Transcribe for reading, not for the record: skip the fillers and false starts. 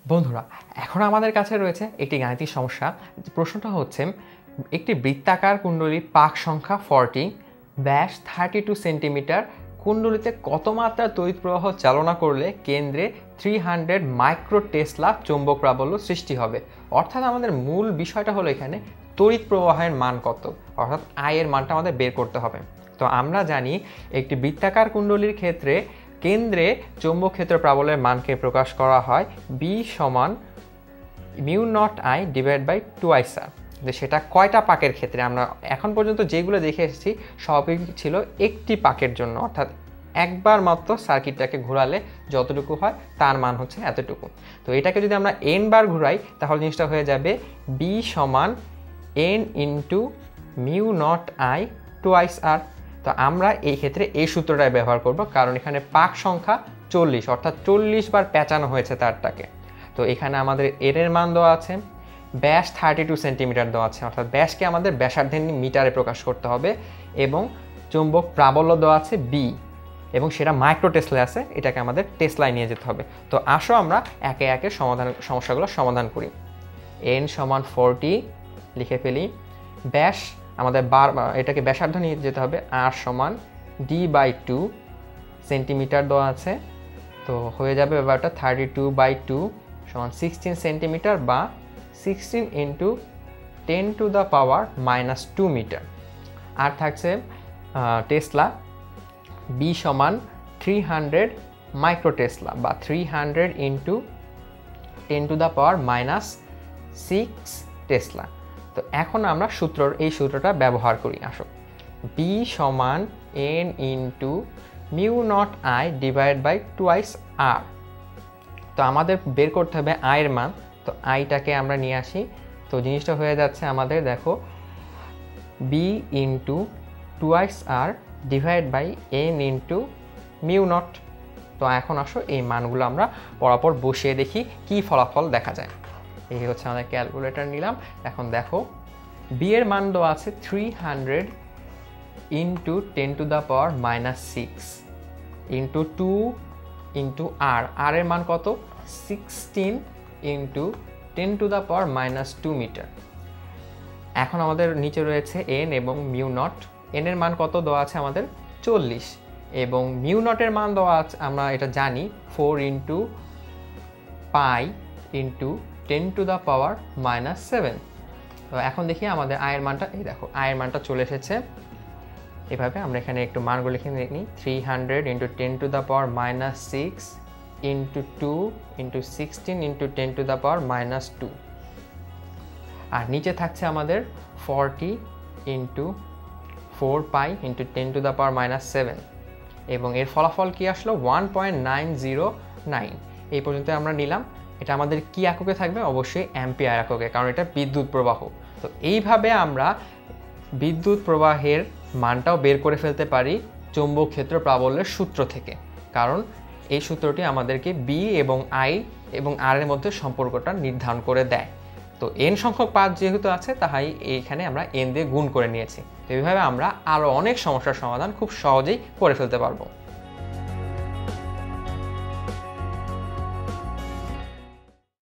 বন্ধুরা, এখন আমাদের কাছে রয়েছে একটি গাণিতিক সমস্যা। প্রশ্নটা হচ্ছে, একটি বৃত্তাকার কুণ্ডলী পাক সংখ্যা 40, ব্যাস 32 সেন্টিমিটার, কুণ্ডলীতে কত মাত্রার তড়িৎ প্রবাহ চালনা করলে কেন্দ্রে 300 মাইক্রো টেসলা চৌম্বক প্রাবল্য সৃষ্টি হবে। অর্থাৎ আমাদের মূল বিষয়টা হলো এখানে তড়িৎ প্রবাহের মান কত, অর্থাৎ I এর মানটা আমাদের বের করতে হবে। তো আমরা জানি একটি বৃত্তাকার কুণ্ডলীর ক্ষেত্রে কেন্দ্রে চৌম্বক ক্ষেত্র প্রাবল্যের মানকে প্রকাশ করা হয় B সমান mu naught I divide by 2IR। সেটা কয়টা পাকের ক্ষেত্রে? আমরা এখন পর্যন্ত যেগুলো দেখে এসেছি সবই ছিল একটি পাকের জন্য, অর্থাৎ একবার মাত্র সার্কিটটাকে ঘোরালে যতটুকু হয় তার মান হচ্ছে এতটুকু। তো এটাকে যদি আমরা n বার ঘুরাই তাহলে জিনিসটা হয়ে যাবে B সমান n into mu naught I 2IR। তো আমরা এই ক্ষেত্রে এই সূত্রটাই ব্যবহার করব, কারণ এখানে পাক সংখ্যা 40, অর্থাৎ 40 বার পেঁচানো হয়েছে তারটাকে। তো এখানে আমাদের এর মান দেওয়া আছে, ব্যাস 32 সেন্টিমিটার দেওয়া আছে, অর্থাৎ ব্যাসকে আমাদের ব্যাসার্ধের মিটারে প্রকাশ করতে হবে, এবং চৌম্বক প্রাবল্য দেওয়া আছে B, এবং সেটা মাইক্রো টেসলায় আছে, এটাকে আমাদের টেসলায় নিয়ে যেতে হবে। তো আসো আমরা একে একে সমস্যাগুলো সমাধান করি। n সমান 40 লিখে ফেলি, ব্যাস আমাদের এটাকে ব্যাসার্ধ নিয়ে যেতে হবে, r সমান d/2 সেন্টিমিটার দেওয়া আছে। তো হয়ে যাবে ব্যাপারটা 32/2 সমান 16 সেন্টিমিটার বা 16 ইন্টু 10⁻⁻² মিটার। আর থাকছে টেসলা, B সমান 300 মাইক্রো টেসলা বা 300 ইন্টু 10⁻⁻6 টেসলা। তো এখন আমরা এই সূত্রটা ব্যবহার করি। আসো, B সমান n into mu naught I divide by 2IR। তো আমাদের বের করতে হবে I এর মান, তো আইটাকে আমরা নিয়ে আসি। তো জিনিসটা হয়ে যাচ্ছে আমাদের, দেখো, B into 2IR divide by n into mu naught. তো এখন আসো এই মানগুলো আমরা পরপর বসিয়ে দেখি কি ফলাফল দেখা যায়। এই হচ্ছে আমাদের ক্যালকুলেটর নিলাম। এখন দেখো, B এর মান দেওয়া আছে 300 ইন্টু 10⁻⁻6 ইন্টু 2 ইন্টু R এর মান কত? 16 ইন্টু 10⁻⁻² মিটার। এখন আমাদের নিচে রয়েছে n এবং মিউ নট। n এর মান কত দেওয়া আছে আমাদের? 40, এবং মিউ নটের মান দেওয়া আছে, আমরা এটা জানি, 4 ইন্টু পাই ইন্টু 10⁻⁻7। তো এখন দেখি আমাদের I এর মানটা, এই দেখো I এর মানটা চলে এসেছে। এভাবে আমরা এখানে একটু মানগুলো লিখে নিই, 300 ইন্টু 10⁻⁻6 ইন্টু 2 ইন্টু 16 ইন্টু 10⁻⁻2। আর নিচে থাকছে আমাদের 40 ইন্টু 4 পাই ইন্টু 10⁻⁻7, এবং এর ফলাফল কি আসলো? 1.909। এই পর্যন্ত আমরা নিলাম। এটা আমাদের কি এককে থাকবে? অবশ্যই অ্যাম্পিয়ার এককে, কারণ এটা বিদ্যুৎ প্রবাহ। তো এইভাবে আমরা বিদ্যুৎ প্রবাহের মানটাও বের করে ফেলতে পারি চৌম্বক ক্ষেত্র প্রাবল্যের সূত্র থেকে, কারণ এই সূত্রটি আমাদেরকে B এবং I এবং R এর মধ্যে সম্পর্কটা নির্ধারণ করে দেয়। তো n সংখ্যক পাত যেহেতু আছে, তাই এইখানে আমরা n দিয়ে গুণ করে নিয়েছি। তো এইভাবে আমরা আরও অনেক সমস্যার সমাধান খুব সহজেই করে ফেলতে পারবো।